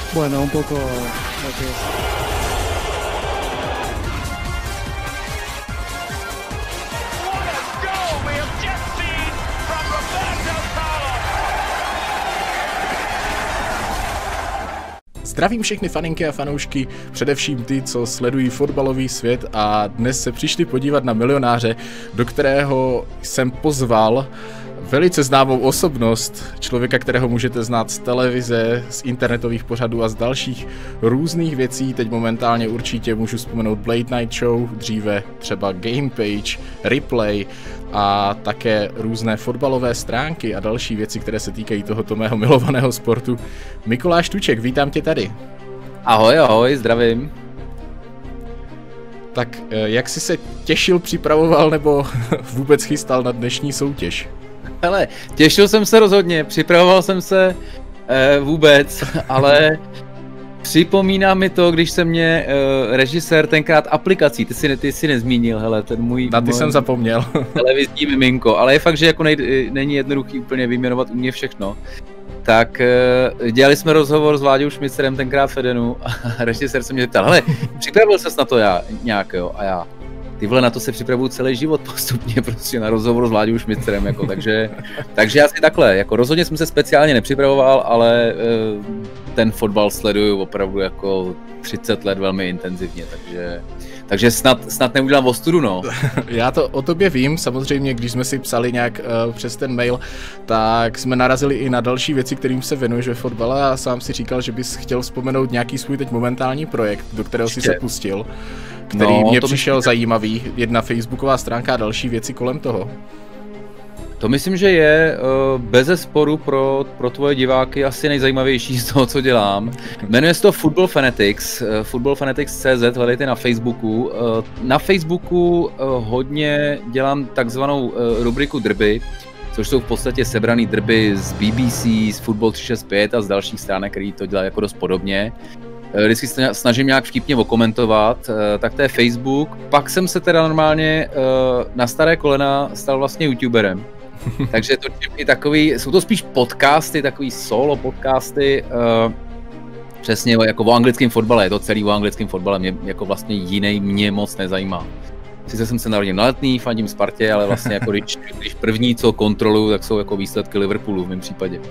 Bueno, un poco lo que es. Zdravím všechny faninky a fanoušky, především ty, co sledují fotbalový svět a dnes se přišli podívat na Milionáře, do kterého jsem pozval velice známou osobnost, člověka, kterého můžete znát z televize, z internetových pořadů a z dalších různých věcí. Teď momentálně určitě můžu vzpomenout Blade Night Show, dříve třeba Game Page, Replay a také různé fotbalové stránky a další věci, které se týkají tohoto mého milovaného sportu. Mikuláš Tuček, vítám tě tady. Ahoj, ahoj, zdravím. Tak jak jsi se těšil, připravoval nebo vůbec chystal na dnešní soutěž? Hele, těšil jsem se rozhodně, připravoval jsem se vůbec, ale připomíná mi to, když se mě režisér tenkrát aplikací, ty jsi nezmínil, hele, ten můj... Na ty jsem zapomněl. Televizní miminko, ale je fakt, že jako není jednoduchý úplně vyjmenovat u mě všechno. Tak dělali jsme rozhovor s Vláďou Šmicerem tenkrát v Edenu a režisér se mě ptal, hele, připravil ses na to nějak, jo, a já. Ty vole, na to se připravuju celý život postupně, prostě na rozhovor s Vláďou Šmicerem, jako, takže asi takhle, jako rozhodně jsem se speciálně nepřipravoval, ale ten fotbal sleduju opravdu jako 30 let velmi intenzivně, takže snad neudělám ostudu, no. Já to o tobě vím, samozřejmě, když jsme si psali nějak přes ten mail, tak jsme narazili i na další věci, kterým se věnuješ ve fotbale a sám si říkal, že bys chtěl vzpomenout nějaký svůj teď momentální projekt, do kterého jsi se pustil, který mě přišel zajímavý, jedna facebooková stránka a další věci kolem toho. To myslím, že je bezesporu pro tvoje diváky asi nejzajímavější z toho, co dělám. Jmenuje se to Football Fanatics, footballfanatics.cz, hledejte na Facebooku. Na Facebooku hodně dělám takzvanou rubriku drby, což jsou v podstatě sebraný drby z BBC, z Football 365 a z dalších stránek, který to dělají jako dost podobně. Vždycky se snažím nějak vtipně okomentovat, tak to je Facebook. Pak jsem se teda normálně na staré kolena stal vlastně youtuberem. Takže to i takový, jsou to spíš podcasty, takový solo podcasty, přesně jako o anglickém fotbale, je to celý o anglickém fotbale, mě jako vlastně jiný mě moc nezajímá. Sice jsem se narodil na Letný, fandím Spartě, ale vlastně jako když první co kontroluju, tak jsou jako výsledky Liverpoolu v mém případě.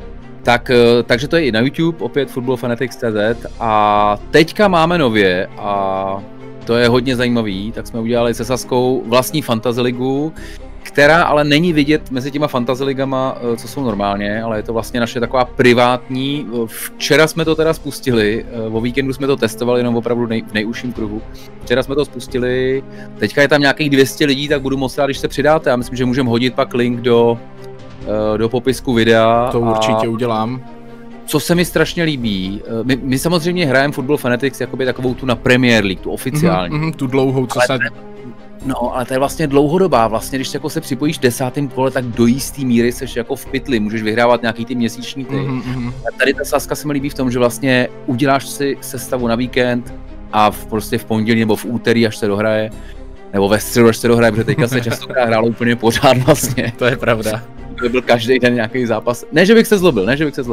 Takže to je i na YouTube, opět footballfanatics.cz a teďka máme nově a to je hodně zajímavý, tak jsme udělali se Saskou vlastní fantasy ligu, která ale není vidět mezi těma fantasy ligama, co jsou normálně, ale je to vlastně naše taková privátní. Včera jsme to teda spustili, o víkendu jsme to testovali jenom opravdu v nejužším kruhu. Včera jsme to spustili, teďka je tam nějakých 200 lidí, tak budu moc rád, když se přidáte. Já myslím, že můžeme hodit pak link do popisku videa. To určitě udělám. Co se mi strašně líbí, my samozřejmě hrajeme Football Fanatics jakoby takovou tu na Premier League, tu oficiální. Tu dlouhou, co se... No, ale to je vlastně dlouhodobá, vlastně když jako se připojíš v 10. kole, tak do jistý míry seš jako v pytli, můžeš vyhrávat nějaký ty měsíční ty. A tady ta sázka se mi líbí v tom, že vlastně uděláš si sestavu na víkend a prostě v pondělí nebo v úterý, až se dohraje, nebo ve středu, až se dohraje, protože teďka se častokrát hrálo úplně pořád vlastně. To je pravda. To byl každý den nějaký zápas. Ne, že bych se zlobil.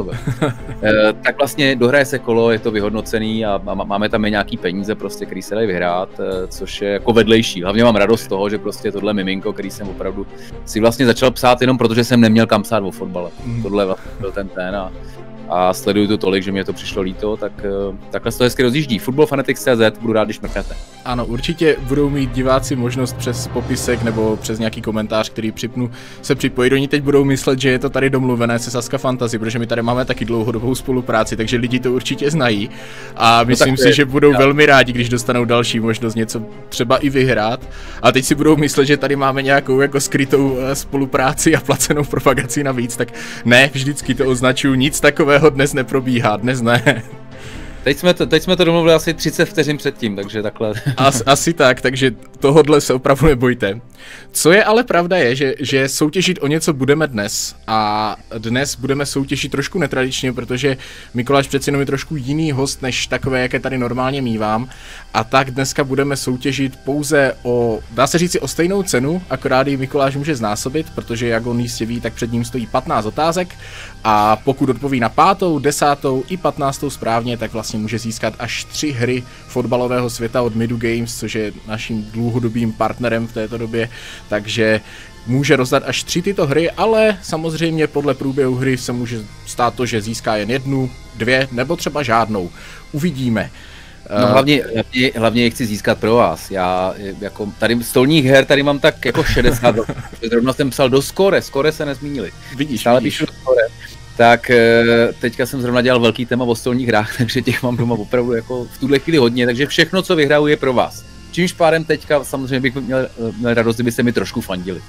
Tak vlastně dohraje se kolo, je to vyhodnocený a máme tam i nějaký peníze, prostě, který se dají vyhrát, což je jako vedlejší. Hlavně mám radost z toho, že prostě tohle miminko, který jsem opravdu si vlastně začal psát jenom protože jsem neměl kam psát o fotbale. Tohle vlastně byl ten a sleduju to tolik, že mě to přišlo líto, tak takhle se to hezky rozjíždí. Footballfanatics.cz, budu rád, když mrknete. Ano, určitě budou mít diváci možnost přes popisek nebo přes nějaký komentář, který připnu, se připojit. Oni teď budou myslet, že je to tady domluvené se Saska Fantasy, protože my tady máme taky dlouhodobou spolupráci, takže lidi to určitě znají. A myslím si, že budou velmi rádi, když dostanou další možnost něco třeba i vyhrát. A teď si budou myslet, že tady máme nějakou jako skrytou spolupráci a placenou propagaci navíc, tak ne, vždycky to označuju, nic takového dnes neprobíhá, dnes ne. Teď jsme to domluvili asi 30 vteřin předtím, takže takhle. Asi tak, takže tohodle se opravdu nebojte. Co je ale pravda je, že soutěžit o něco budeme dnes a dnes budeme soutěžit trošku netradičně, protože Mikuláš přeci jenom je trošku jiný host, než takové, jaké tady normálně mívám, a tak dneska budeme soutěžit pouze dá se říci o stejnou cenu, akorát ji Mikuláš může znásobit, protože jak on jistě ví, tak před ním stojí 15 otázek a pokud odpoví na 5., 10. i 15. správně, tak vlastně může získat až 3 hry fotbalového světa od Midu Games, což je naším dlouhodobým partnerem v této době, takže může rozdat až 3 tyto hry, ale samozřejmě podle průběhu hry se může stát to, že získá jen 1, 2 nebo třeba žádnou. Uvidíme. No hlavně je chci získat pro vás. Já jako tady stolních her tady mám tak jako 60. Zrovna jsem psal do Score se nezmínili. Vidíš. Píšu do Score. Tak teďka jsem zrovna dělal velký téma o stolních hrách, takže těch mám doma opravdu jako v tuhle chvíli hodně, takže všechno, co vyhraju, je pro vás. Čímž pádem teďka samozřejmě bych měl radost, kdybyste mi trošku fandili.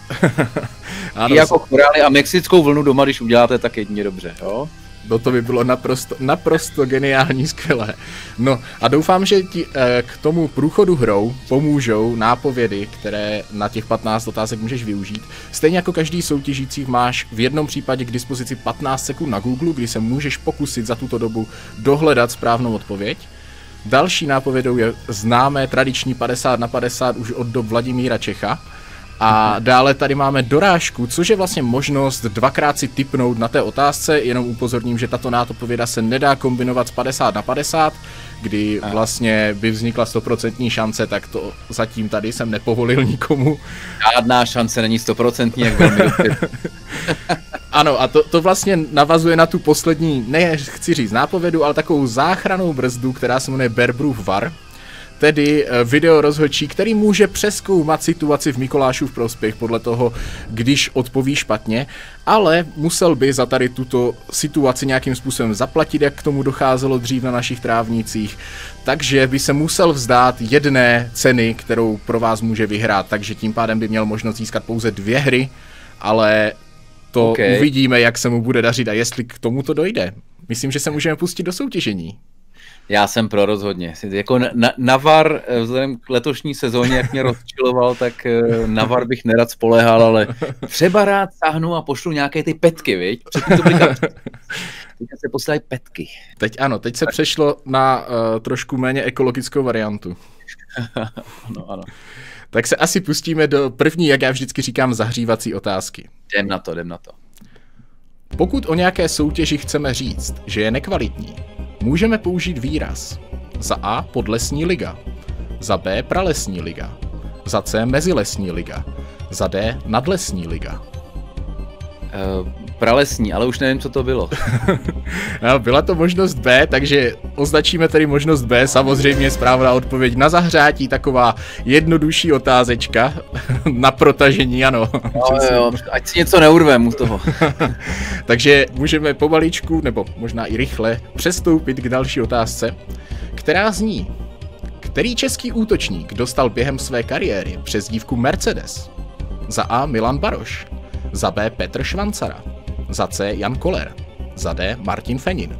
I jako korály a mexickou vlnu doma, když uděláte, tak jedině dobře, jo? No to by bylo naprosto geniální, skvělé. No a doufám, že ti k tomu průchodu hrou pomůžou nápovědy, které na těch 15 otázek můžeš využít. Stejně jako každý soutěžící máš v jednom případě k dispozici 15 sekund na Google, kdy se můžeš pokusit za tuto dobu dohledat správnou odpověď. Další nápovědou je známé tradiční 50/50 už od dob Vladimíra Čecha. A dále tady máme dorážku, což je vlastně možnost 2krát si tipnout na té otázce, jenom upozorním, že tato nápověda se nedá kombinovat s 50/50, kdy vlastně by vznikla 100% šance, tak to zatím tady jsem nepovolil nikomu. Žádná šance není 100%, jak velmi Ano, a to vlastně navazuje na tu poslední, ne chci říct nápovědu, ale takovou záchrannou brzdu, která se jmenuje Bearproof VAR. Tedy video rozhodčí, který může přezkoumat situaci v Mikulášův prospěch podle toho, když odpoví špatně, ale musel by za tady tuto situaci nějakým způsobem zaplatit, jak k tomu docházelo dřív na našich trávnicích, takže by se musel vzdát jedné ceny, kterou pro vás může vyhrát, takže tím pádem by měl možnost získat pouze 2 hry, ale to uvidíme, jak se mu bude dařit a jestli k tomu to dojde. Myslím, že se můžeme pustit do soutěžení. Já jsem pro rozhodně. Jako na VAR, vzhledem k letošní sezóně, jak mě rozčiloval, tak na VAR bych nerad spoléhal, ale třeba rád sáhnu a pošlu nějaké ty petky, viď? Teďka se posílají petky. Teď se přešlo na trošku méně ekologickou variantu. Ano. Tak se asi pustíme do první, jak já vždycky říkám, zahřívací otázky. Jdem na to. Pokud o nějaké soutěži chceme říct, že je nekvalitní, můžeme použít výraz za A podlesní liga, za B pralesní liga, za C mezilesní liga, za D nadlesní liga. Pralesní, ale už nevím, co to bylo. No, byla to možnost B, takže označíme tedy možnost B, samozřejmě správná odpověď na zahřátí, taková jednodušší otázečka na protažení, ano. Jo, ať si něco neurvem u toho. Takže můžeme pomaličku, nebo možná i rychle, přestoupit k další otázce, která zní: který český útočník dostal během své kariéry přezdívku Mercedes? Za A Milan Baroš, za B Petr Švancara, za C Jan Koller, za D Martin Fenin.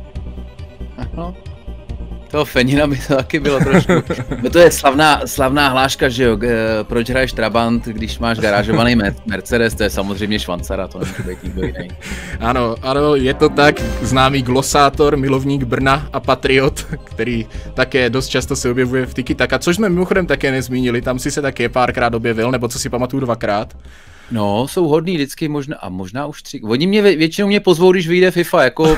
Ano. Toho Fenina by to taky bylo trošku. No to je slavná hláška, že jo, proč hraješ Trabant, když máš garážovaný Mercedes, to je samozřejmě Švancara, to nemůže být nikdo jiný. Ano, je to tak, známý glosátor, milovník Brna a patriot, který také dost často se objevuje v Tiki Taka, což jsme mimochodem také nezmínili, tam si se také párkrát objevil, nebo co si pamatuju 2krát. No, jsou hodný vždycky, možná už 3. Oni většinou mě pozvou, když vyjde FIFA, jako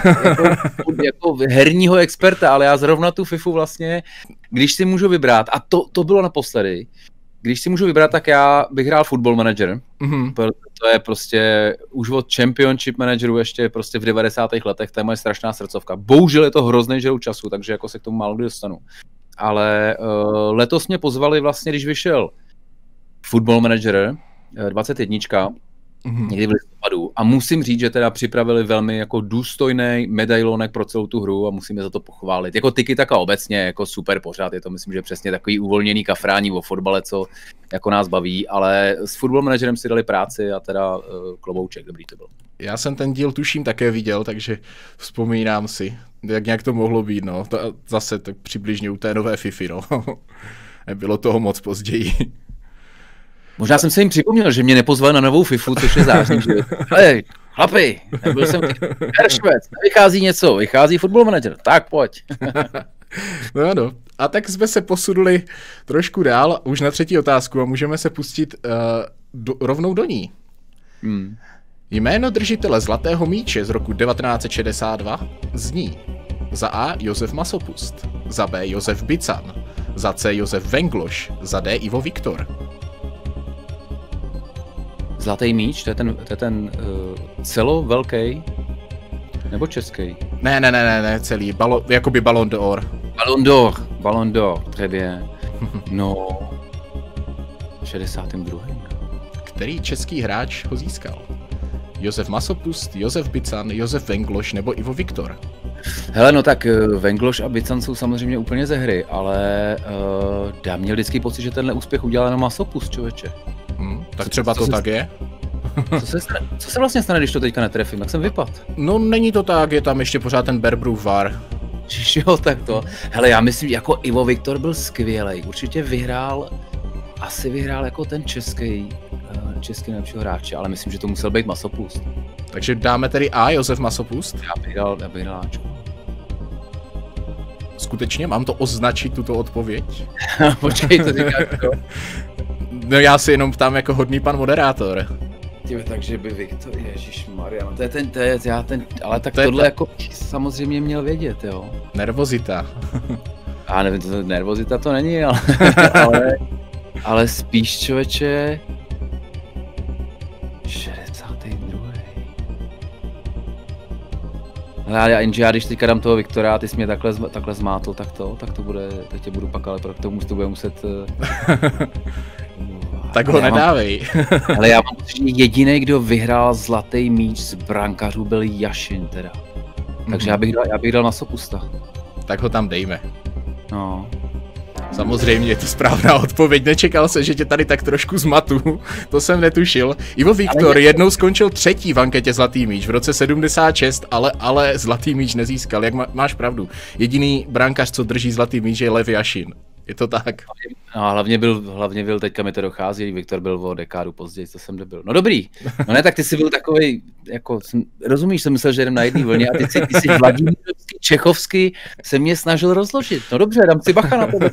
herního experta, ale já zrovna tu FIFU vlastně, když si můžu vybrat, a to bylo naposledy, když si můžu vybrat, tak já bych hrál Football Manager, to je prostě už od Championship Manageru ještě prostě v 90. letech, to je moje strašná srdcovka. Bohužel je to hrozný žerou času, takže jako se k tomu málo kdy dostanu. Ale letos mě pozvali vlastně, když vyšel Football Manager, 21, někdy v listopadu. A musím říct, že teda připravili velmi jako důstojný medailonek pro celou tu hru a musíme za to pochválit. Jako Tiki Taka obecně, jako super pořád, je to myslím, že přesně takový uvolněný kafrání o fotbale, co jako nás baví, ale s Football Managerem si dali práci a teda klobouček, dobrý to byl. Já jsem ten díl tuším také viděl, takže vzpomínám si, jak nějak to mohlo být, no. To zase tak přibližně u té nové Fify, no. Nebylo toho moc později. Možná jsem se jim připomněl, že mě nepozval na novou FIFU, což je zářný. Hej, chlapi, nebyl jsem Heršvec, vychází něco, vychází Football Manager, tak pojď. No. A tak jsme se posunuli trošku dál, už na třetí otázku a můžeme se pustit rovnou do ní. Jméno držitele Zlatého míče z roku 1962 zní za A. Josef Masopust, za B. Josef Bican, za C. Josef Vengloš, za D. Ivo Viktor. Zlatý míč, to je ten celovelký nebo český? Ne, celý, jakoby Ballon d'Or. Ballon d'Or, très bien. No, 62. Který český hráč ho získal? Josef Masopust, Josef Bican, Josef Vengloš nebo Ivo Viktor? Hele, no tak Vengloš a Bican jsou samozřejmě úplně ze hry, ale já měl vždycky pocit, že tenhle úspěch udělal jenom Masopust, člověče. Tak třeba to tak je? Co se vlastně stane, když to teďka netrefím? Jak jsem vypad? No není to tak, je tam ještě pořád ten Berbrův VAR. Jo, tak to. Hele, já myslím, jako Ivo Viktor byl skvělej. Určitě asi vyhrál jako ten český nejlepšího hráče, ale myslím, že to musel být Masopust. Takže dáme tedy A, Josef Masopust? Já bych dal Ačko. Skutečně? Mám to označit, tuto odpověď? Počkej, to říkáš to. No já si jenom ptám jako hodný pan moderátor. Takže by Viktor, ježišmarja, no ale tak tohle jako samozřejmě měl vědět, jo. Nervozita. Já nevím, nervozita to není, ale spíš, člověče, 62. Ale já když teďka dám toho Viktora a ty jsi mě takhle zmátl, tak to bude, teď tě budu pak, ale pro tomu to bude muset... Tak ho nedávej. Ale já mám pocit, že jediný, kdo vyhrál zlatý míč z brankařů, byl Jašin teda. Takže já bych dal Masopusta. Tak ho tam dejme. No. Samozřejmě je to správná odpověď, nečekal se, že tě tady tak trošku zmatu, to jsem netušil. Ivo Viktor jednou skončil třetí v anketě Zlatý míč v roce 76, ale Zlatý míč nezískal, jak máš pravdu. Jediný brankař, co drží Zlatý míč, je Lev Jašin. Je to tak? No, hlavně byl, teďka mi to dochází, Viktor byl o dekádu později, co jsem nebyl. No dobrý, no ne, tak ty jsi byl takovej, jako, rozumíš, jsem myslel, že jdem na jedný vlně a ty jsi Vladimírovský, Čechovský se mě snažil rozložit. No dobře, dám si bacha na to.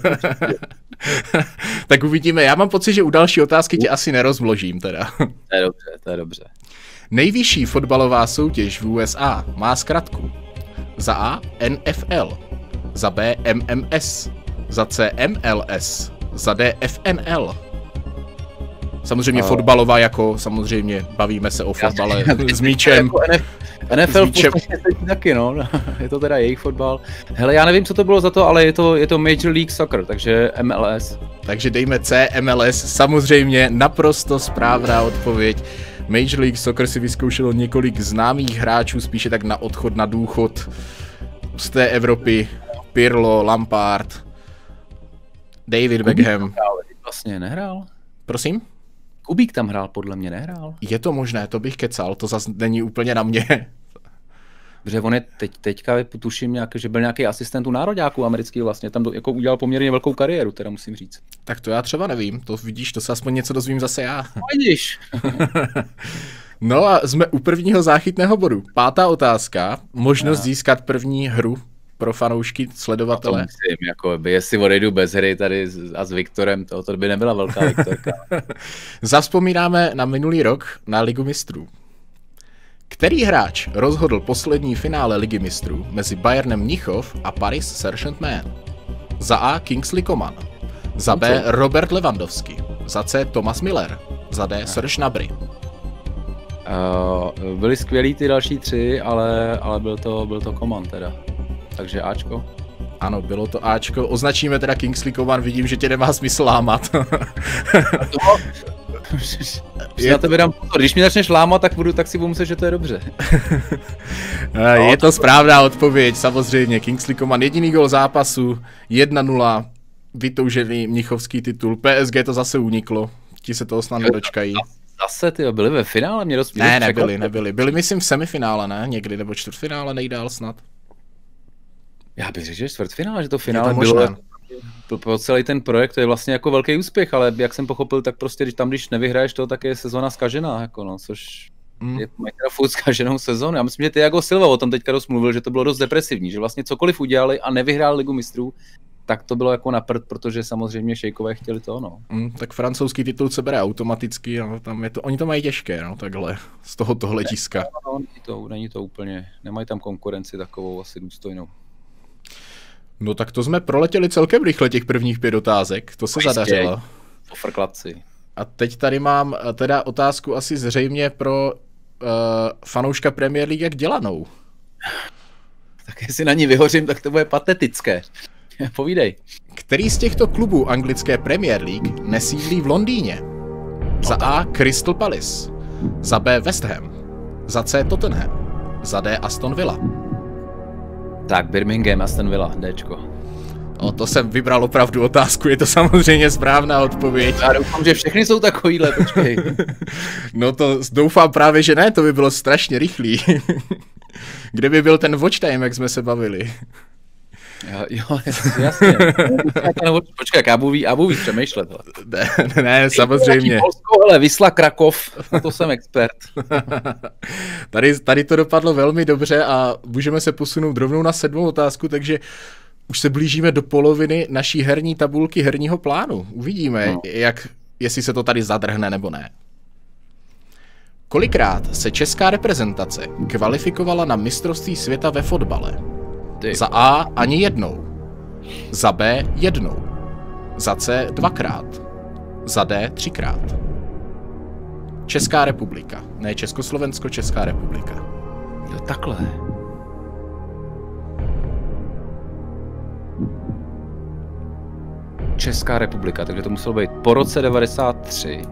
Tak uvidíme, já mám pocit, že u další otázky tě asi nerozmložím teda. To je dobře. Nejvyšší fotbalová soutěž v USA má zkratku. Za A NFL, za B MMS, za C MLS, za D FNL. Samozřejmě fotbalová, jako samozřejmě bavíme se o fotbale s míčem. NFL v podstatě taky, no. Je to teda jejich fotbal. Hele, já nevím, co to bylo za to, ale je to Major League Soccer, takže MLS. Takže dejme C, MLS, samozřejmě naprosto správná odpověď. Major League Soccer si vyzkoušelo několik známých hráčů, spíše tak na odchod, na důchod z té Evropy. Pirlo, Lampard, David Beckham. Vlastně nehrál? Prosím? Kubík tam hrál, podle mě nehrál. Je to možné, to bych kecal, to zase není úplně na mě. Protože on je teďka tuším, že byl nějaký asistent u nároďáků americký vlastně, tam jako udělal poměrně velkou kariéru, teda musím říct. Tak to já třeba nevím, to vidíš, to se aspoň něco dozvím zase já. No vidíš. No a jsme u prvního záchytného bodu. 5. otázka, možnost získat první hru pro fanoušky, sledovatele. To myslím, jako jestli odejdu bez hry tady a s Viktorem, to by nebyla velká Viktorka. Zavzpomínáme na minulý rok na Ligu mistrů. Který hráč rozhodl poslední finále Ligy mistrů mezi Bayernem Mnichov a Paris Saint-Germain? Za A. Kingsley Coman, za B. Robert Lewandowski, za C. Thomas Müller, za D. Serge Gnabry. Byli skvělí ty další tři, ale byl to Coman teda. Takže Ačko? Ano, bylo to Ačko. Označíme teda Kingsley Coman, vidím, že tě nemá smysl lámat. Já tebe dám pozor, když mi začneš lámat, tak si budu myslet, že to je dobře. Je to správná odpověď, samozřejmě. Kingsley Coman, jediný gól zápasu, 1-0, vytoužený mnichovský titul. PSG to zase uniklo, ti se toho snad nedočkají. Zase, ty byli ve finále? Mě dost nebyli. Byli myslím v semifinále, ne? Někdy, nebo čtvrtfinále nejdál snad. Já bych řekl, že čtvrtfinále, že to finále bylo pro celý ten projekt to je vlastně jako velký úspěch, ale jak jsem pochopil, tak prostě když nevyhraješ to, tak je sezona zkažená, jako no, což je teda furt zkaženou sezonu. Já myslím, že Thiago Silva o tom teďka dost mluvil, že to bylo dost depresivní, že vlastně cokoliv udělali a nevyhráli Ligu mistrů, tak to bylo jako na prd, protože samozřejmě šejkové chtěli to, no. Tak francouzský titul se bere automaticky, no, tam je to, oni to mají těžké, no, takhle, z tohoto hlediska. Není to úplně, nemají tam konkurenci takovou asi důstojnou. No tak to jsme proletěli celkem rychle těch prvních 5 otázek, to se zadařilo. Pofrkladci. A teď tady mám teda otázku asi zřejmě pro fanouška Premier League jak dělanou. Tak jestli na ní vyhořím, tak to bude patetické. Povídej. Který z těchto klubů anglické Premier League nesídlí v Londýně? Za A Crystal Palace, za B West Ham, za C Tottenham, za D Aston Villa. Tak Birmingham, Aston Villa, Dčko. To jsem vybral opravdu otázku, je to samozřejmě správná odpověď. Já doufám, že všechny jsou takovýhle, počkej. No to doufám právě, že ne, to by bylo strašně rychlý. Kde by byl ten watch time, jak jsme se bavili? Jo, jasně. Počkej, já budu víc přemýšlet. Ne, samozřejmě. Polsko, hele, Wisla Krakov, to jsem expert. Tady to dopadlo velmi dobře a můžeme se posunout rovnou na 7. otázku, takže už se blížíme do poloviny naší herní tabulky herního plánu. Uvidíme, jestli se to tady zadrhne nebo ne. Kolikrát se česká reprezentace kvalifikovala na mistrovství světa ve fotbale? Za A ani jednou, za B jednou, za C 2krát, za D 3krát. Česká republika, ne Československo, Česká republika. Jo, takhle. Česká republika, takže to muselo být po roce 93.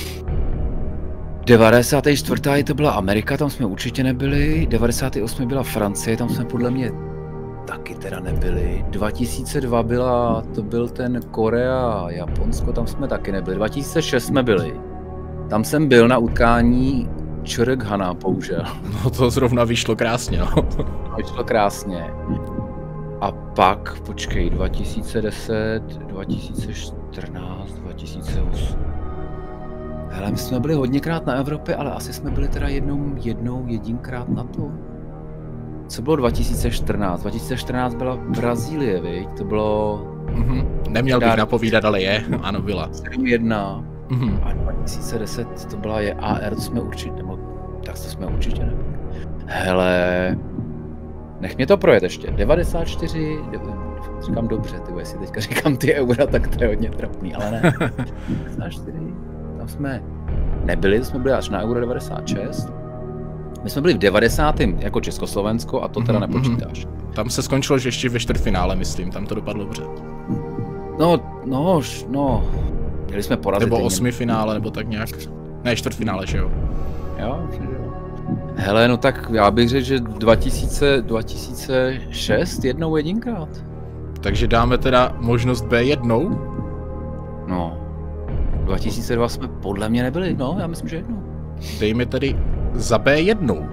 94. to byla Amerika, tam jsme určitě nebyli. 98. byla Francie, tam jsme podle mě taky teda nebyli. 2002 to byl ten Korea, Japonsko, tam jsme taky nebyli. 2006 jsme byli. Tam jsem byl na utkání Čurek-Hana, bohužel. No to zrovna vyšlo krásně, no. Vyšlo krásně. A pak, počkej, 2010, 2014, 2008. Hele, my jsme byli hodněkrát na Evropě, ale asi jsme byli teda jedinkrát na to. Co bylo 2014? 2014 byla Brazílie, viď? To bylo... Neměl bych napovídat, ale je. Ano, byla. 7-1. A 2010 to byla AR, to jsme určitě, nebo tak to jsme určitě nebyli. Hele, nech mě to projet ještě. 94, říkám dobře, ty jestli teďka říkám ty eura, tak to je hodně trapný, ale ne. 94, tam jsme nebyli, to jsme byli až na euro 96. My jsme byli v 90. jako Československo a to teda nepočítáš. Tam se skončilo, že ještě ve čtvrtfinále, myslím, tam to dopadlo dobře. No, měli jsme porazit. Nebo 8. finále, nebo tak nějak. Ne, čtvrtfinále, že jo? Jo. Hele, no tak já bych řekl, že 2006 jedinkrát. Takže dáme teda možnost B jednou? No. 2002 jsme podle mě nebyli, no, já myslím, že jednou. Dejme tedy za B jednou.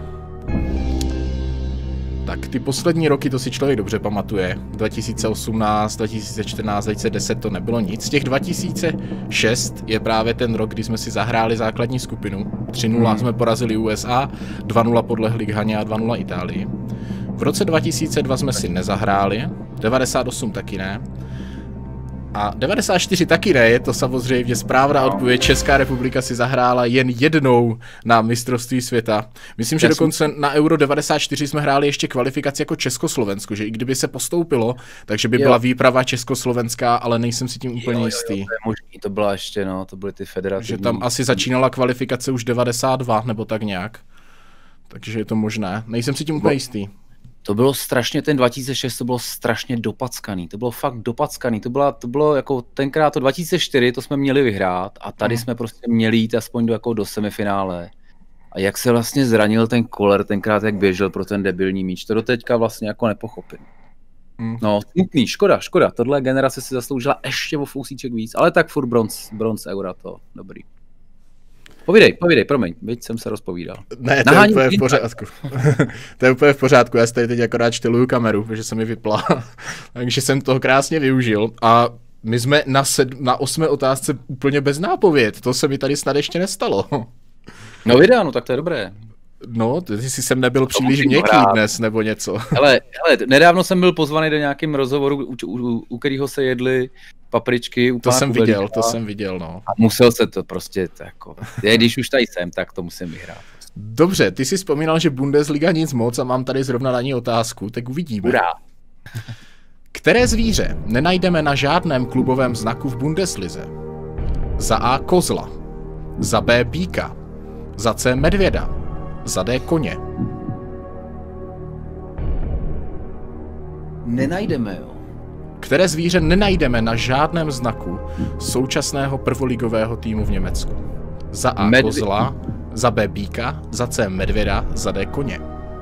Tak ty poslední roky to si člověk dobře pamatuje. 2018, 2014, 2010 to nebylo nic. Z těch 2006 je právě ten rok, kdy jsme si zahráli základní skupinu. 3-0 jsme porazili USA, 2-0 podlehli Ghaně a 2-0 Itálii. V roce 2002 jsme si nezahráli, 98 taky ne. A 94 taky ne, je to samozřejmě správná odpověď. Česká republika si zahrála jen jednou na mistrovství světa. Myslím, že dokonce na Euro 94 jsme hráli ještě kvalifikaci jako Československo, že i kdyby se postoupilo, takže by byla výprava československá, ale nejsem si tím úplně jistý. To je možný, to byla ještě, no, to byly ty federativní. Že tam asi začínala kvalifikace už 92, nebo tak nějak. Takže je to možné. Nejsem si tím úplně jistý. To bylo strašně, ten 2006 to bylo strašně dopackaný, to bylo fakt dopackaný, to bylo jako tenkrát to 2004, to jsme měli vyhrát a tady jsme prostě měli jít aspoň do semifinále. A jak se vlastně zranil ten Koller tenkrát, jak běžel pro ten debilní míč, to doteďka vlastně jako nepochopím. No, smutný, škoda, tohle generace si zasloužila ještě o fousíček víc, ale tak furt bronz eura to, dobrý. Povídej, promiň, byť jsem se rozpovídal. Ne, to je úplně v pořádku. To je úplně v pořádku, já si tady teď akorát šteluju kameru, protože se mi vypla. Takže jsem toho krásně využil a my jsme na 8. otázce úplně bez nápověd, to se mi tady snad ještě nestalo. No videa, no tak to je dobré. No, ty jsi sem nebyl příliš měkký dnes, nebo něco. Hele, nedávno jsem byl pozvaný do nějakým rozhovoru, u kterého se jedly papričky. To jsem viděl, no. A musel se to prostě, jako, když už tady jsem, tak to musím vyhrát. Dobře, ty jsi vzpomínal, že Bundesliga nic moc a mám tady zrovna na ní otázku, tak uvidíme. Hurá. Které zvíře nenajdeme na žádném klubovém znaku v Bundeslize? Za A kozla, za B býka, za C medvěda, za D koně. Nenajdeme, jo. Které zvíře nenajdeme na žádném znaku současného prvoligového týmu v Německu? Za A kozla, za B býka, za C medvěda, za D koně.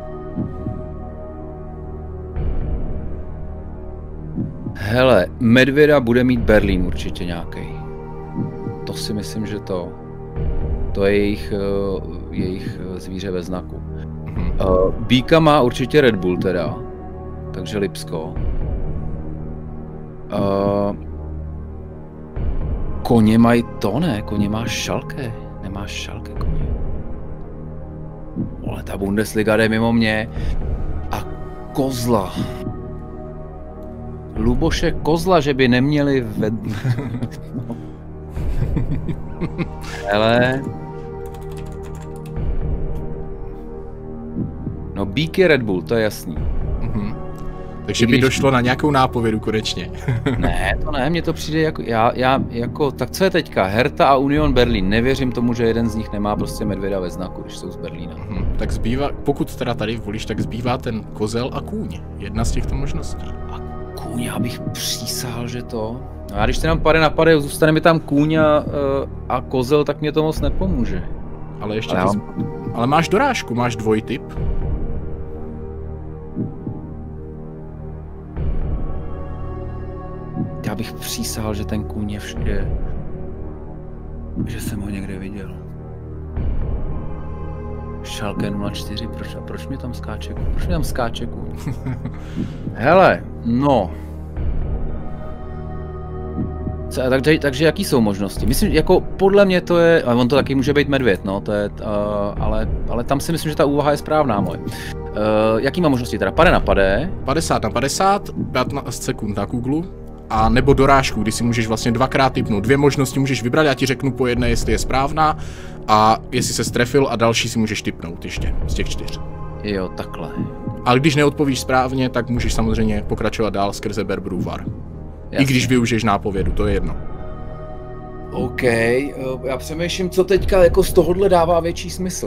Hele, medvěda bude mít Berlín určitě nějaký. To si myslím, že to je jejich zvíře ve znaku. Býka má určitě Red Bull teda, takže Lipsko. Koně mají to, ne? Koně má Schalke. Nemáš Schalke koně. Ale ta Bundesliga jde mimo mě. A kozla. Luboše kozla, že by neměli Hele. No býk je Red Bull, to je jasný. Takže by došlo na nějakou nápovědu konečně. Ne, to ne, mně to přijde jako, jako, tak co je teďka? Hertha a Union Berlin, nevěřím tomu, že jeden z nich nemá prostě medvěda ve znaku, když jsou z Berlína. Tak zbývá, pokud teda tady volíš, tak zbývá ten kozel a kůň, jedna z těchto možností. A kůň, já bych přísahal, že to. No a když se nám pade, zůstane mi tam kůň a kozel, tak mě to moc nepomůže. Ale ještě ale máš dorážku, máš dvojtyp. Já bych přísahal, že ten kůň je všude. Že jsem ho někde viděl. Schalke 04, proč mi tam skáče? Proč mi tam skáče kůň? Hele, no. Takže jaký jsou možnosti? Myslím, jako podle mě to je, on to taky může být medvěd, no, to je, ale tam si myslím, že ta úvaha je správná moje. Jaký má možnosti teda? Pade na pade? 50/50, 15 sekund na Googlu. A nebo dorážku, kdy si můžeš vlastně dvakrát tipnout. Dvě možnosti můžeš vybrat, já ti řeknu po jedné, jestli je správná a jestli se strefil a další si můžeš tipnout ještě z těch 4. Jo, takhle. Ale když neodpovíš správně, tak můžeš samozřejmě pokračovat dál skrze Berbrůvar. I když využiješ nápovědu, to je jedno. OK, já přemýšlím, co teďka jako z tohohle dává větší smysl.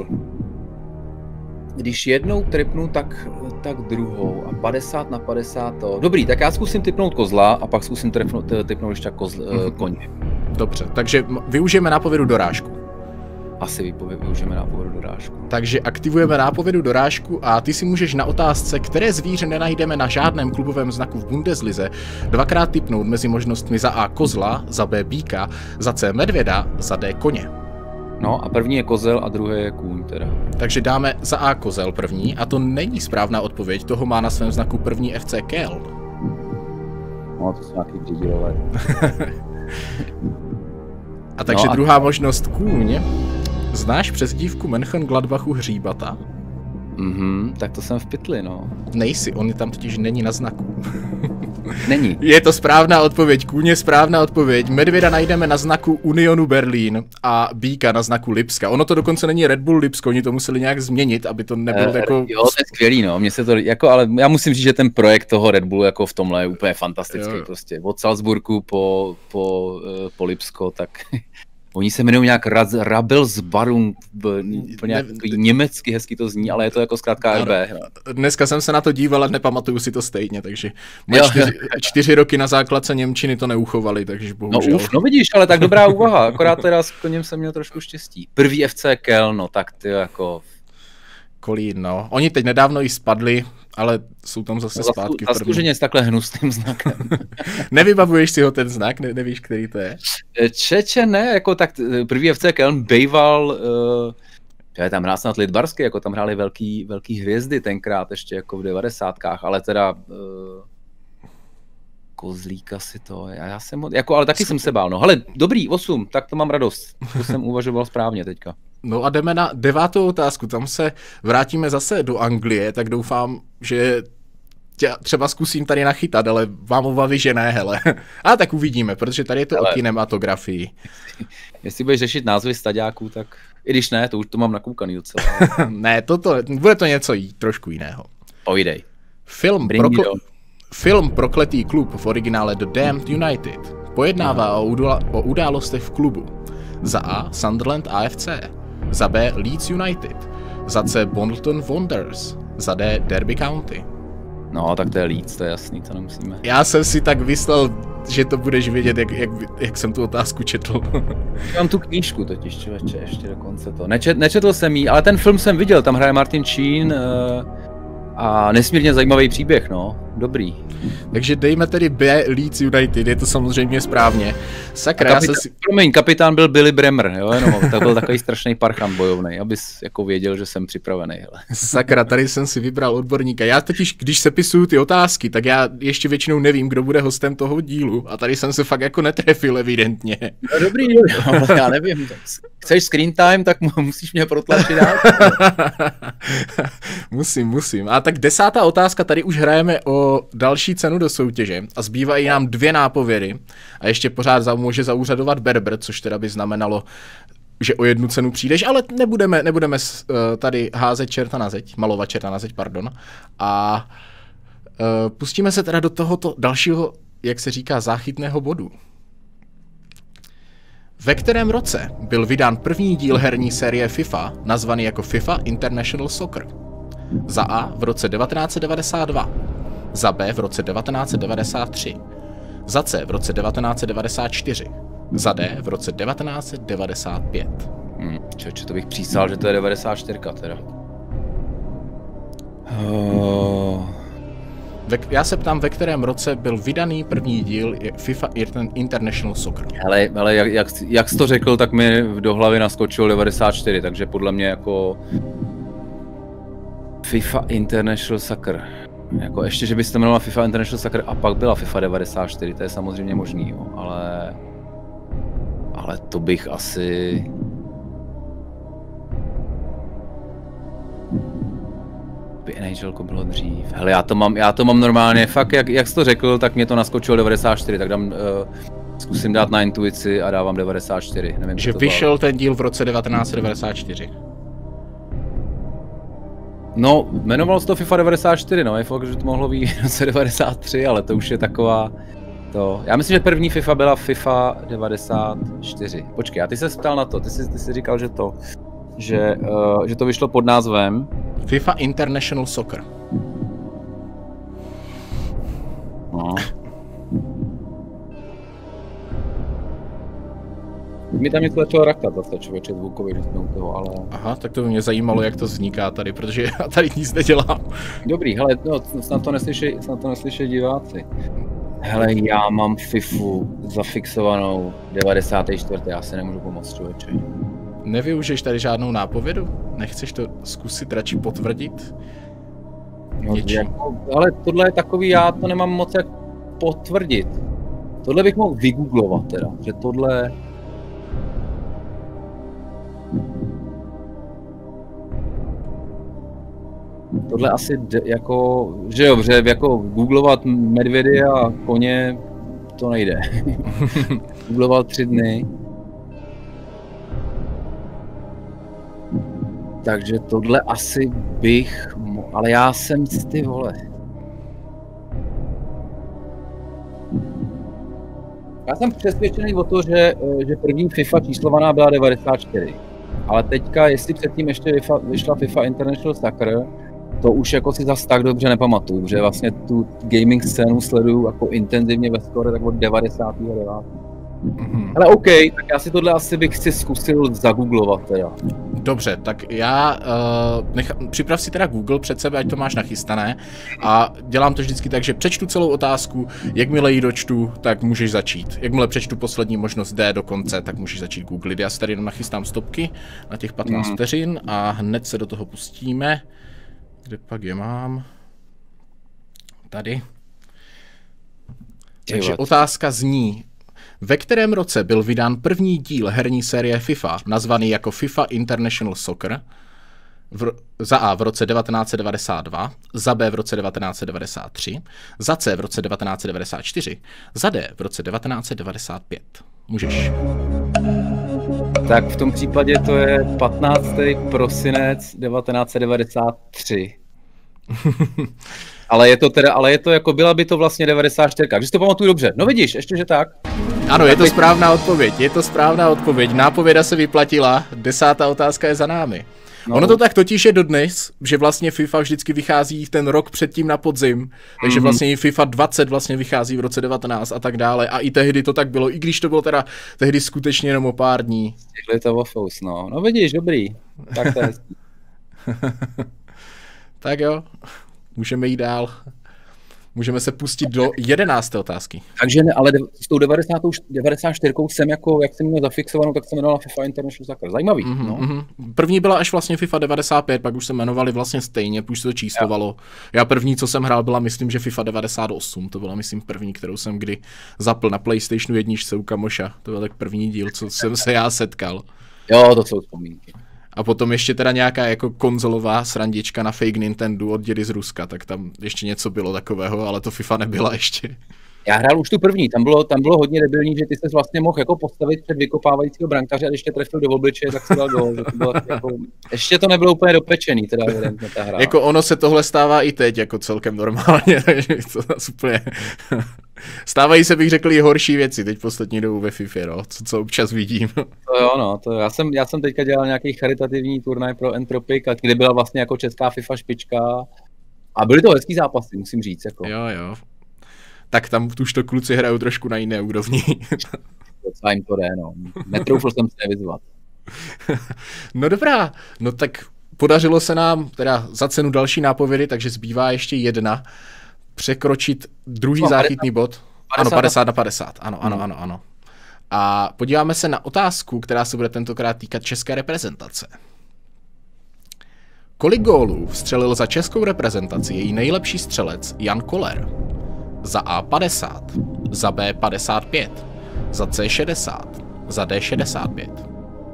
Když jednou tripnu, tak druhou a 50/50 to. Dobrý, tak já zkusím tipnout kozla a pak zkusím tipnout ještě koně. Dobře, takže využijeme nápovědu dorážku. Asi využijeme nápovědu dorážku. Takže aktivujeme nápovědu dorážku a ty si můžeš na otázce, které zvíře nenajdeme na žádném klubovém znaku v Bundeslize, dvakrát tipnout mezi možnostmi za A kozla, za B býka, za C medvěda, za D koně. No a první je kozel a druhý je kůň teda. Takže dáme za A kozel první a to není správná odpověď, toho má na svém znaku první FC Köln. No to jsou nějaký břídilové. A takže druhá možnost kůň. Znáš přezdívku Mönchengladbachu hříbata? Tak to jsem v pytli, no. Nejsi, on tam totiž není na znaku. Není. Je to správná odpověď, kůň je správná odpověď. Medvěda najdeme na znaku Unionu Berlín a býka na znaku Lipska. Ono to dokonce není Red Bull Lipsko, oni to museli nějak změnit, aby to nebylo jako... Jo, to je skvělý, no. Mně se to jako, ale já musím říct, že ten projekt toho Red Bullu jako v tomhle je úplně fantastický, jo. Prostě. Od Salzburgu po Lipsko, tak... Oni se jmenují nějak Rabelsbarung, úplně německy hezky to zní, ale je to jako zkrátka RB. Dneska jsem se na to díval a nepamatuju si to stejně, takže 4 roky na základce němčiny to neuchovali, takže bohužel. No vidíš, ale tak dobrá úvaha, akorát teda s koněm jsem měl trošku štěstí. První FC Köln, no tak ty jako... Kolín, no. Oni teď nedávno i spadli ale jsou tam zase zpátky. Zasluženě s takhle hnusným znakem. Nevybavuješ si ho ten znak? Nevíš, který to je? Čeče, ne, jako tak první FC Köln bejval, tam hrál snad Lidbarský, jako tam hráli velký hvězdy tenkrát ještě jako v 90kách, ale teda Kozlík asi to, já jsem, jako, ale taky jsem se bál, no, hele, dobrý, 8, tak to mám radost, to jsem uvažoval správně teďka. No a jdeme na 9. otázku, tam se vrátíme zase do Anglie, tak doufám, že tě třeba zkusím tady nachytat, ale mám obavy, že ne, hele. A tak uvidíme, protože tady je to o kinematografii. Jestli budeš řešit názvy staďáků, tak i když ne, to už to mám nakoukaný docela. Ne, bude to něco trošku jiného. Povídej. Film Prokletý klub, v originále The Damned United, pojednává o událostech v klubu. Za A. Sunderland AFC, za B. Leeds United, za C. Bolton Wanderers, za D. Derby County. No, tak to je Leeds, to je jasný, to nemusíme. Já jsem si tak vyslal, že to budeš vědět, jak jsem tu otázku četl. Mám tu knížku totiž, člověče, ještě dokonce to. Nečetl jsem ji, ale ten film jsem viděl, tam hraje Martin Sheen a nesmírně zajímavý příběh, no, dobrý. Takže dejme tedy B. Leeds United, je to samozřejmě správně. Sakra, kapitán byl Billy Bremmer, jo, jenom to byl takový strašný parchan bojovnej, abys jako věděl, že jsem připravený, hele. Sakra, tady jsem si vybral odborníka. Já totiž, když sepisuju ty otázky, tak já ještě většinou nevím, kdo bude hostem toho dílu a tady jsem se fakt jako netrefil evidentně. No, dobrý, já nevím. Chceš screen time, tak musíš mě protlačit dál. Musím. A tak 10. otázka, tady už hrajeme o další cenu do soutěže a zbývají nám 2 nápovědy a ještě pořád může zaúřadovat Berber, což teda by znamenalo, že o 1 cenu přijdeš, ale nebudeme tady házet čerta na zeď, malovat čerta na zeď, pardon. A pustíme se teda do tohoto dalšího, jak se říká, záchytného bodu. Ve kterém roce byl vydán první díl herní série FIFA, nazvaný jako FIFA International Soccer? Za A v roce 1992, za B v roce 1993, za C v roce 1994, za D v roce 1995. Čoče, to bych přísal, že to je 94 teda. Já se ptám, ve kterém roce byl vydaný první díl FIFA International Soccer. Ale jak jsi to řekl, tak mi do hlavy naskočil 94, takže podle mě jako FIFA International Soccer. Jako ještě, že byste jmenovala FIFA International Soccer a pak byla FIFA 94, to je samozřejmě možný, jo, ale to bych asi... NHLko bylo dřív. Hele, já to mám normálně, fakt jak jsi to řekl, tak mě to naskočilo 94, tak zkusím dát na intuici a dávám 94. Nevím, že vyšel ten díl v roce 1994. No, jmenoval se to FIFA 94, no, je fakt, že to mohlo být v roce 93, ale to už je taková... Já myslím, že první FIFA byla FIFA 94. Počkej, a ty se ptal na to, ty jsi říkal, že to vyšlo pod názvem FIFA International Soccer. No. Mi tam něco začalo rakat zase, člověče, zvukově, že jsme u toho, ale... Aha, tak to by mě zajímalo, jak to vzniká tady, protože já tady nic nedělám. Dobrý, hele, no, snad to neslyší diváci. Hele, já mám FIFU zafixovanou 94. Já se nemůžu pomoct, člověče. Nevyužiješ tady žádnou nápovědu? Nechceš to zkusit radši potvrdit? No, jako, ale tohle je takový, já to nemám moc jak potvrdit. Tohle bych mohl vygooglovat teda, že tohle... Tohle asi jako, že jo, že jako googlovat medvědy a koně, to nejde. Googloval 3 dny. Takže tohle asi bych, ale já jsem ty vole. Já jsem přesvědčený o to, že první FIFA číslovaná byla 94. Ale teďka, jestli předtím ještě vyšla FIFA International Soccer, to už jako si zas tak dobře nepamatuju, protože vlastně tu gaming scénu sleduju jako intenzivně ve skore tak od 99. Ale OK, tak já si tohle asi bych si zkusil zagooglovat teda. Dobře, tak já připrav si teda Google před sebe, ať to máš nachystané a dělám to vždycky tak, že přečtu celou otázku, jakmile ji dočtu, tak můžeš začít. Jakmile přečtu poslední možnost D do konce, tak můžeš začít googlit. Já si tady jenom nachystám stopky na těch 15 vteřin a hned se do toho pustíme. Kde pak je mám? Tady. Takže otázka zní, ve kterém roce byl vydán první díl herní série FIFA, nazvaný jako FIFA International Soccer, za A v roce 1992, za B v roce 1993, za C v roce 1994, za D v roce 1995. Můžeš. Tak v tom případě to je 15. prosinec 1993. Ale je to jako byla by to vlastně 94, když si to pamatuju dobře. No vidíš, ještě že tak. Ano, je to správná odpověď, nápověda se vyplatila, 10. otázka je za námi. No. Ono to tak totiž je dodnes, že vlastně FIFA vždycky vychází ten rok předtím na podzim, takže vlastně i FIFA 20 vlastně vychází v roce 19 a tak dále a i tehdy to tak bylo, i když to bylo teda tehdy skutečně jenom o pár dní. Stěkli to Waffles, no vidíš, dobrý, tak to je. Tak jo, můžeme jít dál. Můžeme se pustit do 11. otázky. Takže ne, ale s tou 94 jsem jako, jak jsem měl zafixovanou, tak jsem jmenoval FIFA International Soccer. Zajímavý. První byla až vlastně FIFA 95, pak už se jmenovali vlastně stejně, už se to číslovalo. Já první, co jsem hrál, byla myslím, že FIFA 98, to byla myslím první, kterou jsem kdy zapl na PlayStationu 1 u kamoša. To byl tak první díl, co jsem se já setkal. Jo, to jsou vzpomínky. A potom ještě teda nějaká jako konzolová srandička na fake Nintendo od dědy z Ruska, tak tam ještě něco bylo takového, ale to FIFA nebyla ještě. Já hrál už tu první, tam bylo hodně debilní, že ty ses vlastně mohl jako postavit před vykopávajícího brankaře a když tě trefil do obličeje, tak si dal gól. Jako, ještě to nebylo úplně dopečený, teda evidentně ta hra. Jako ono se tohle stává i teď jako celkem normálně, takže to úplně... Stávají se, bych řekl, i horší věci teď poslední dobou ve FIFA, no, co občas vidím. To jo, no, to já jsem teďka dělal nějaký charitativní turnaj pro Entropic, kde byla vlastně jako česká FIFA špička a byly to hezký zápasy, musím říct. Jako. Jo. Tak tam už to kluci hrajou trošku na jiné úrovni. Docela jim to jde, no. Netroufl jsem se nevyzvat. No dobrá, no tak podařilo se nám teda za cenu další nápovědy, takže zbývá ještě jedna. Překročit druhý záchytný bod. Ano, 50/50. Ano. A podíváme se na otázku, která se bude tentokrát týkat české reprezentace. Kolik gólů vstřelil za českou reprezentaci její nejlepší střelec Jan Koller? Za A 50, za B 55, za C 60, za D 65.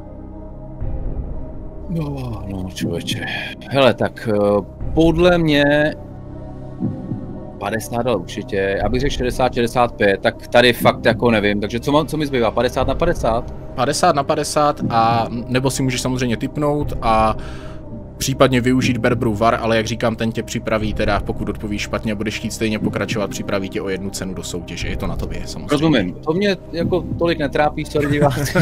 No člověče. Hele, tak podle mě 50 určitě, já bych řekl 60, 65, tak tady fakt jako nevím, takže co mi zbývá, 50/50? 50/50 a nebo si můžeš samozřejmě tipnout a případně využít Berbru VAR, ale jak říkám, ten tě připraví teda, pokud odpovíš špatně a budeš chtít stejně pokračovat, připraví tě o 1 cenu do soutěže, je to na tobě samozřejmě. Rozumím, to mě jako tolik netrápí, sorry diváci.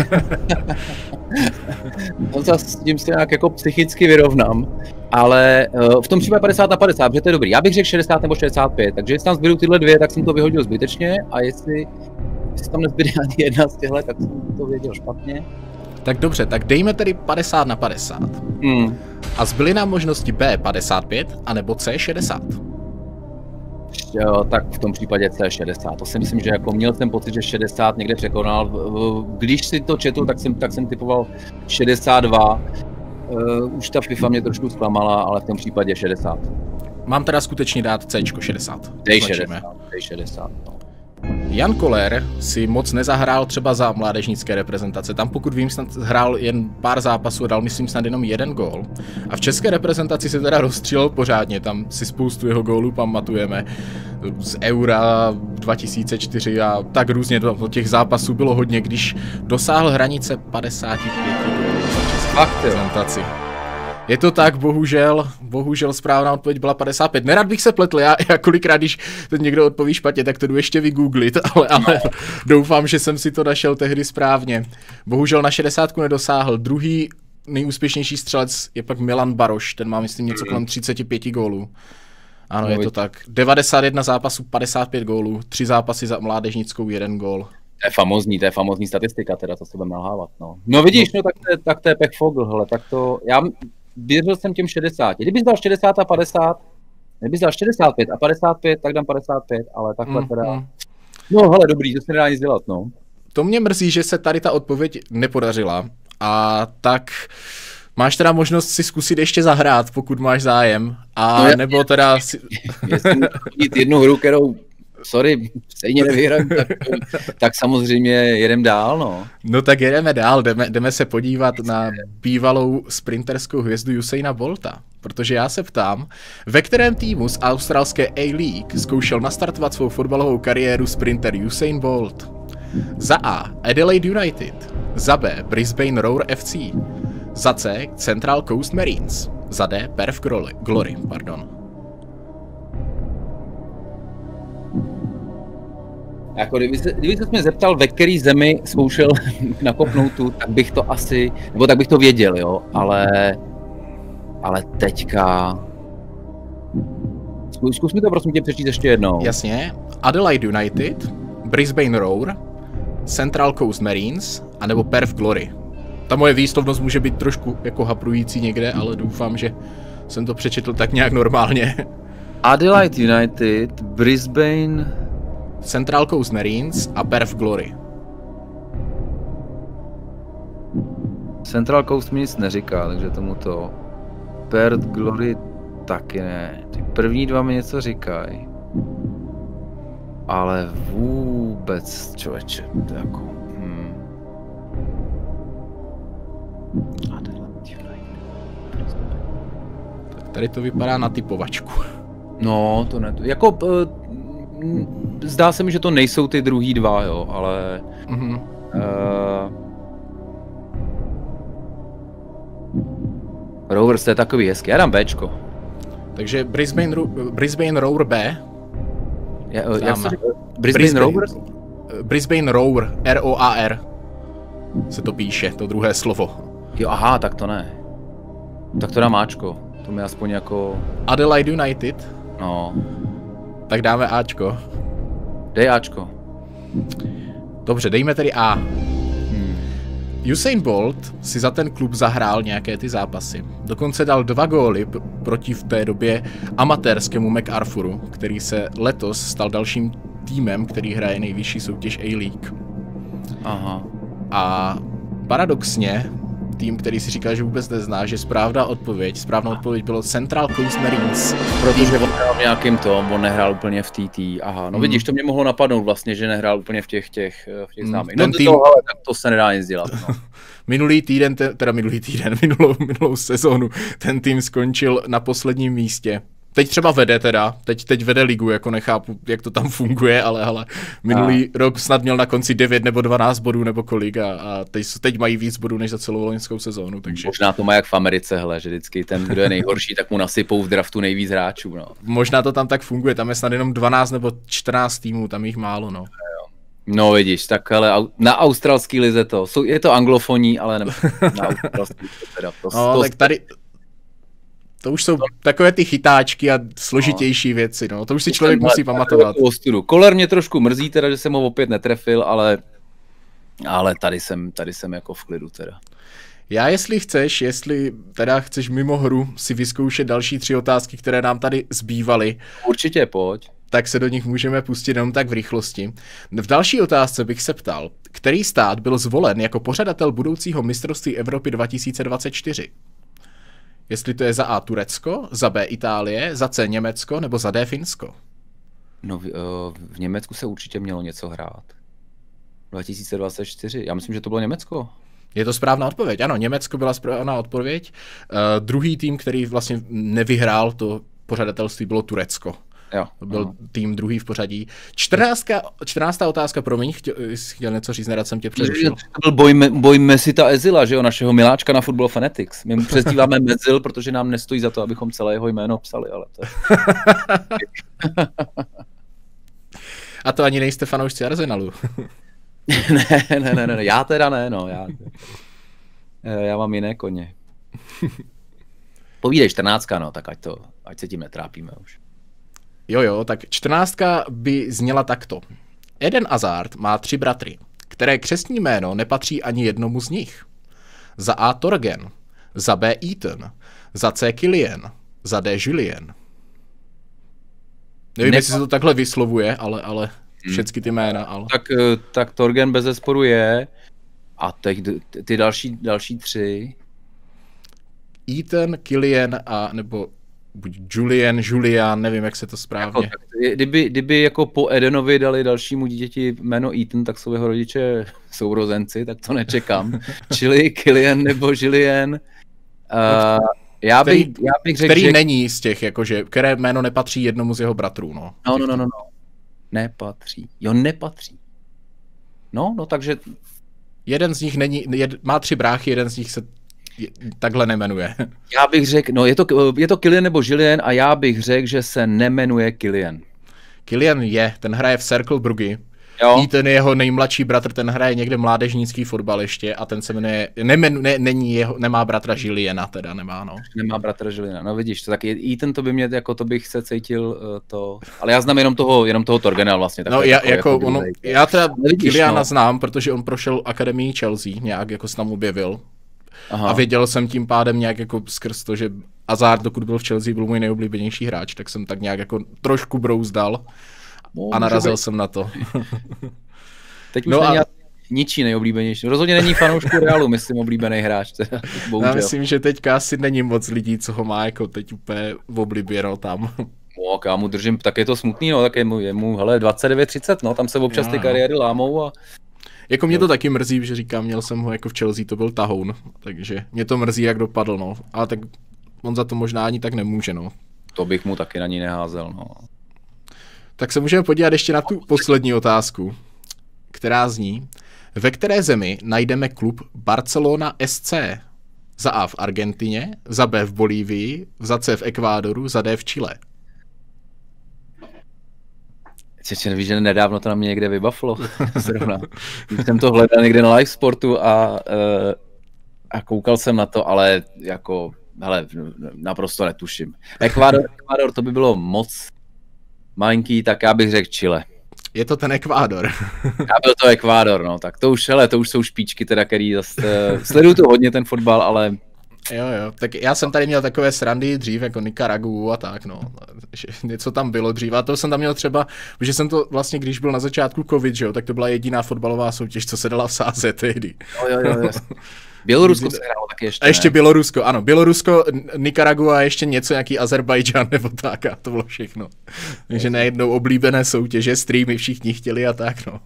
S tím se nějak jako psychicky vyrovnám, ale v tom případě 50/50, protože to je dobrý. Já bych řekl 60 nebo 65, takže jestli tam zbydu tyhle dvě, tak jsem to vyhodil zbytečně a jestli tam nezbyde ani jedna z těchto, tak jsem to věděl špatně. Tak dobře, tak dejme tedy 50/50. A zbyly nám možnosti B 55 anebo C 60. Jo, tak v tom případě C 60. To si myslím, že jako měl jsem pocit, že 60 někde překonal. Když si to četl, tak jsem typoval 62. Už ta FIFA mě trošku zklamala, ale v tom případě 60. Mám teda skutečně dát C 60. Dej 60. No. Jan Koller si moc nezahrál třeba za mládežnické reprezentace. Tam pokud vím, snad hrál jen pár zápasů a dal myslím snad jenom 1 gól. A v české reprezentaci se teda rozstřílel pořádně, tam si spoustu jeho gólů pamatujeme. Z Eura 2004 a tak různě těch zápasů bylo hodně, když dosáhl hranice 55 gólů za české reprezentaci. Je to tak, bohužel správná odpověď byla 55. Nerad bych se pletl, já kolikrát, když teď někdo odpoví špatně, tak to jdu ještě vygooglit, ale doufám, že jsem si to našel tehdy správně. Bohužel na 60 nedosáhl. Druhý nejúspěšnější střelec je pak Milan Baroš, ten má myslím něco kolem 35 gólů. Ano, je to tak. 91 zápasů, 55 gólů, 3 zápasy za mládežnickou, 1 gól. To je famózní statistika, teda to se budeme nalhávat, no. No vidíš, no tak to je Pech Fogl, hele, tak to, já věřil jsem těm 60, kdybys dal 60 a 50, kdybys dal 65 a 55, tak dám 55, ale takhle teda, no hele, dobrý, to se nedá nic dělat, no. To mě mrzí, že se tady ta odpověď nepodařila a tak máš teda možnost si zkusit ještě zahrát, pokud máš zájem, a no, nebo teda... Jestli jít jednu hru, kterou, sorry, stejně nevyhrám, tak samozřejmě jedem dál, no. No tak jedeme dál, jdeme se podívat na bývalou sprinterskou hvězdu Usaina Bolta, protože já se ptám, ve kterém týmu z australské A-League zkoušel nastartovat svou fotbalovou kariéru sprinter Usain Bolt? Za A. Adelaide United, za B. Brisbane Roar FC, za C. Central Coast Marines, za D. Perth Glory, pardon. Jako kdyby se mě zeptal, ve který zemi zkoušel nakopnout tu, tak bych to asi, nebo tak bych to věděl, jo, ale teďka... Zkus mi to prosím tě přečíst ještě jednou. Jasně. Adelaide United, Brisbane Roar, Central Coast Marines, anebo Perth Glory. Ta moje výslovnost může být trošku jako haprující někde, ale doufám, že jsem to přečetl tak nějak normálně. Adelaide United, Brisbane... Central Coast Marines a Perth Glory. Central Coast mi nic neříká, takže tomu to... Perth Glory taky ne. Ty první dva mi něco říkají. Ale vůbec, člověče, jako... Tak tady to vypadá na typovačku. No, to ne... Jako... zdá se mi, že to nejsou ty druhý dva, jo, ale... Rovers, to je takový hezký, já dám Bčko. Takže Brisbane Roar B. Brisbane Rovers? Brisbane Roar, R-O-A-R. Se to píše, to druhé slovo. Jo, aha, tak to ne. Tak to dám Ačko, to mi aspoň jako... Adelaide United? No. Tak dáme Ačko. Dej Ačko. Dobře, dejme tedy A. Usain Bolt si za ten klub zahrál nějaké ty zápasy. Dokonce dal 2 góly proti v té době amatérskému MacArthuru, který se letos stal dalším týmem, který hraje nejvyšší soutěž A-League. Aha. A paradoxně, tým, který si říkal, že vůbec nezná, že správná odpověď bylo Central Coast Marines. Protože on hrál v nějakým tom, on nehrál úplně v TT, aha, no vidíš, to mě mohlo napadnout vlastně, že nehrál úplně v těch známých. No tak to se nedá nic dělat, no. minulou sezónu ten tým skončil na posledním místě. Teď třeba vede teď vede ligu, jako nechápu, jak to tam funguje, ale minulý rok snad měl na konci 9 nebo 12 bodů nebo kolik a teď mají víc bodů než za celou loňskou sezónu, takže... Možná to má jak v Americe, hele, že vždycky ten, kdo je nejhorší, tak mu nasypou v draftu nejvíc hráčů, no. Možná to tam tak funguje, tam je snad jenom 12 nebo 14 týmů, tam jich málo, no. No vidíš, tak ale na australský lize je to anglofoní, ale na australský teda. Tak tady... To už jsou takové ty chytáčky a složitější věci, no. To už si člověk musí pamatovat. Koller mě trošku mrzí teda, že jsem ho opět netrefil, ale tady jsem jako v klidu teda. Já jestli chceš mimo hru si vyzkoušet další 3 otázky, které nám tady zbývaly. Určitě, pojď. Tak se do nich můžeme pustit jenom tak v rychlosti. V další otázce bych se ptal, který stát byl zvolen jako pořadatel budoucího mistrovství Evropy 2024? Jestli to je za A Turecko, za B Itálie, za C Německo nebo za D Finsko? No v Německu se určitě mělo něco hrát. 2024, já myslím, že to bylo Německo. Je to správná odpověď, ano, Německo byla správná odpověď. Druhý tým, který vlastně nevyhrál to pořadatelství, bylo Turecko. Jo, to byl tým druhý v pořadí. 14. otázka, promiň, chtěl něco říct, nerad jsem tě přerušil. To byl boj Mesita Ezila, že jo, našeho miláčka na Football Fanatics. My mu přezdíváme Mezil, protože nám nestojí za to, abychom celé jeho jméno psali, ale to je... A to ani nejste fanoušci Arsenalu. ne, já teda ne, no, já mám jiné koně. Povídej 14, no, tak ať se tím netrápíme už. Jo, tak 14 by zněla takto. Eden Hazard má 3 bratry. které křestní jméno nepatří ani jednomu z nich? Za A. Torgen, za B. Ethan, za C. Killian, za D. Julien. Nevím, jestli se to takhle vyslovuje, ale všechny ty jména, ale... Tak Torgen bezesporu je. A teď ty další tři. Ethan, Killian a nebo buď Julian, nevím, jak se to správně. Kdyby jako po Edenovi dali dalšímu dítěti jméno Ethan, tak jsou jeho rodiče sourozenci, tak to nečekám. Čili Killian nebo Julien. Já bych řekl, který není z těch, jakože, které jméno nepatří jednomu z jeho bratrů, no. No. Nepatří. Jo, nepatří. No, takže... Jeden z nich má 3 bráchy, jeden z nich se takhle nemenuje. Já bych řekl, no je to Killian nebo Julien a já bych řekl, že se nemenuje Killian. Killian ten hraje v Cercle Brugge. Jo. Ten je jeho nejmladší bratr, ten hraje někde mládežnický fotbal ještě a ten se jmenuje, nemá bratra Juliena, teda nemá, no. Nemá bratra Juliena, no vidíš, to taky Ethan to by mě, jako to bych se cítil to, ale já znám jenom toho Torgena vlastně. No já teda Killiana znám, protože on prošel akademii Chelsea, nějak jako se tam objevil. Aha. A věděl jsem tím pádem nějak jako skrz to, že Hazard, dokud byl v Chelsea, byl můj nejoblíbenější hráč, tak jsem tak nějak jako trošku brouzdal. A narazil jsem na to. Teď už není ničí nejoblíbenější. Rozhodně není fanoušku Realu, myslím, oblíbený hráč. Teda, já myslím, že teďka asi není moc lidí, co ho má jako teď úplně v oblibě, no, tam. No, já mu držím, tak je to smutný, no, tak je mu hele, 29-30, no, tam se občas ty kariéry lámou a... Jako mě to taky mrzí, že říkám, měl jsem ho jako v Chelsea, to byl tahoun, takže mě to mrzí, jak dopadl, no. Ale tak on za to možná ani tak nemůže, no. To bych mu taky na ní neházel, no. Tak se můžeme podívat ještě na tu poslední otázku, která zní, ve které zemi najdeme klub Barcelona SC? Za A v Argentině, za B v Bolívii, za C v Ekvádoru, za D v Chile. Čeče, víš, že nedávno to na mě někde vybavilo. Zrovna. Jsem to hledal někde na live sportu a koukal jsem na to, ale jako, hele, naprosto netuším. Ekvádor, to by bylo moc malinký, tak já bych řekl Chile. Je to ten Ekvádor. Já byl to Ekvádor, no, tak to už jsou špičky teda, který zase, sleduju to hodně ten fotbal, ale... Jo, tak já jsem tady měl takové srandy dřív, jako Nicaragu a tak, no. Něco tam bylo dřív, a to jsem tam měl třeba, že jsem to vlastně, když byl na začátku covid, že jo, tak to byla jediná fotbalová soutěž, co se dala vsázet tehdy. Jo. Bělorusko se hrálo taky ještě. A ještě Bělorusko, ano. Bělorusko, Nicaragua a ještě něco, nějaký Azerbajdžán nebo tak, a to bylo všechno. Takže najednou oblíbené soutěže, streamy všichni chtěli a tak, no.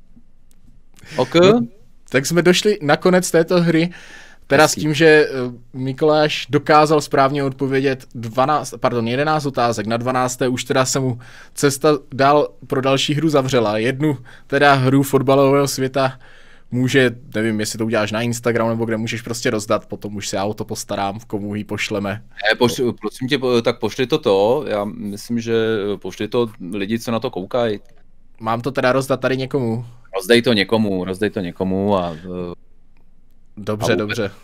Ok. No, tak jsme došli na konec této hry, teda s tím, že Mikuláš dokázal správně odpovědět 11 otázek, na 12. už teda se mu cesta dál pro další hru zavřela. Jednu teda hru fotbalového světa může, nevím, jestli to uděláš na Instagram, nebo kde můžeš prostě rozdat, potom už se já o to postarám, komu ji pošleme. Prosím tě, tak pošli to, já myslím, že pošli to lidi, co na to koukají. Mám to teda rozdat tady někomu? Rozdej to někomu a... Dobře.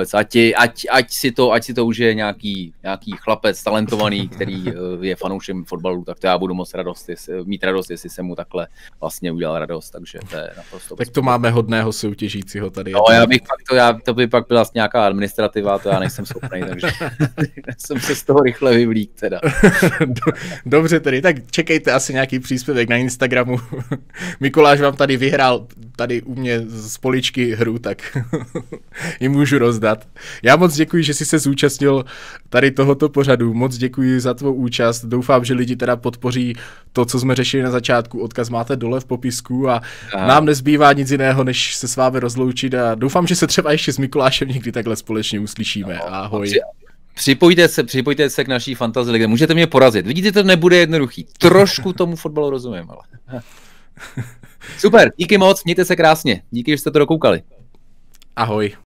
Ať si to užije nějaký chlapec talentovaný, který je fanoušem fotbalu, tak to já budu mít radost, jestli se mu takhle vlastně udělal radost, takže to je naprosto... Tak to máme hodného soutěžícího tady. No, to by pak byla nějaká administrativa, to já nejsem schopný, takže jsem se z toho rychle vyvlík teda. Dobře tedy, tak čekejte asi nějaký příspěvek na Instagramu. Mikuláš vám tady vyhrál tady u mě z poličky hru, tak ji můžu rozdat. Já moc děkuji, že jsi se zúčastnil tady tohoto pořadu, moc děkuji za tvou účast, doufám, že lidi teda podpoří to, co jsme řešili na začátku, odkaz máte dole v popisku a nám nezbývá nic jiného, než se s vámi rozloučit a doufám, že se třeba ještě s Mikulášem někdy takhle společně uslyšíme. Ahoj. Připojte se k naší fantazii, kde můžete mě porazit. Vidíte, to nebude jednoduchý. Trošku tomu fotbalu rozumím, ale... Super, díky moc, mějte se krásně. Díky, že jste to dokoukali. Ahoj.